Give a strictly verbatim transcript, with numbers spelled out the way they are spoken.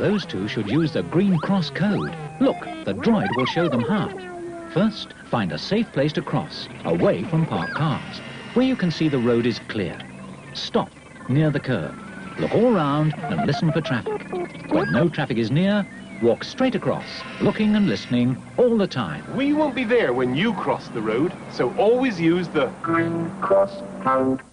Those two should use the green cross code. Look, the droid will show them how. First, find a safe place to cross, away from parked cars, where you can see the road is clear. Stop near the curb. Look all round and listen for traffic. When no traffic is near, walk straight across, looking and listening all the time. We won't be there when you cross the road, so always use the green cross code.